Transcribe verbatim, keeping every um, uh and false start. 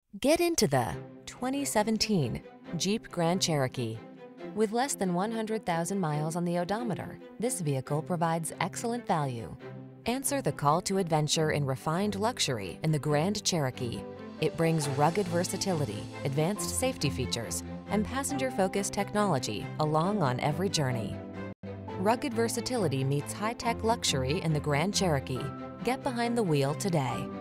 Get into the twenty seventeen Jeep Grand Cherokee. With less than one hundred thousand miles on the odometer, this vehicle provides excellent value. Answer the call to adventure in refined luxury in the Grand Cherokee. It brings rugged versatility, advanced safety features, and passenger-focused technology along on every journey. Rugged versatility meets high-tech luxury in the Grand Cherokee. Get behind the wheel today.